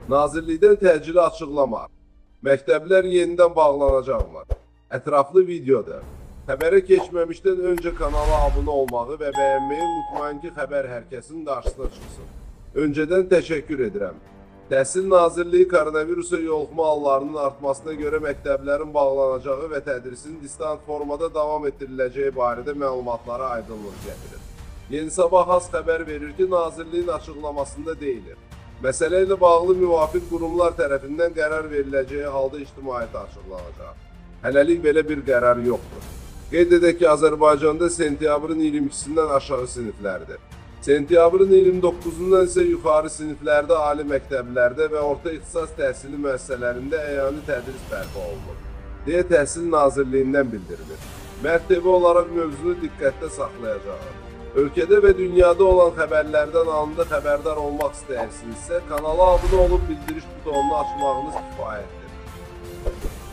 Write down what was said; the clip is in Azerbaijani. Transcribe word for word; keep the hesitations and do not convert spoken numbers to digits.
Nazirlikdən təcili açıqlama. Məktəblər yenidən bağlanacaqlar. Ətraflı videoda. Xəbərə keçməmişdən öncə kanala abunə olmağı və bəyənməyi unutmayın ki, xəbər hər kəsin qarşısına çıxsın. Öncədən təşəkkür edirəm. Təhsil Nazirliyi koronavirusa yoluxma hallarının artmasına görə məktəblərin bağlanacağı və tədrisin distant formada davam etdiriləcəyi barədə məlumatlara aydınlıq gətirir. Yeni Sabah Has xəbər verir ki, Nazirliyin açıqlamasında deyilir. Məsələ ilə bağlı müvafiq qurumlar tərəfindən qərar veriləcəyi halda ictimaiyyətə açıqlanacaq. Hələlik belə bir qərar yoxdur. Qeyd edək ki, Azərbaycanda sentyabrın iyirmi ikisindən aşağı siniflərdir. Sentyabrın iyirmi doqquzundan isə yuxarı siniflərdə, ali məktəblərdə və orta ixtisas təhsili müəssisələrində əyani tədris bərpa olunur, deyə Təhsil Nazirliyindən bildirilir. Mərd T V olaraq mövzunu diqqətdə saxlayacaq. Ölkədə və dünyada olan xəbərlərdən anında xəbərdar olmaq istəyirsinizsə, kanala abunə olub bildiriş butonunu açmağınız kifayətdir.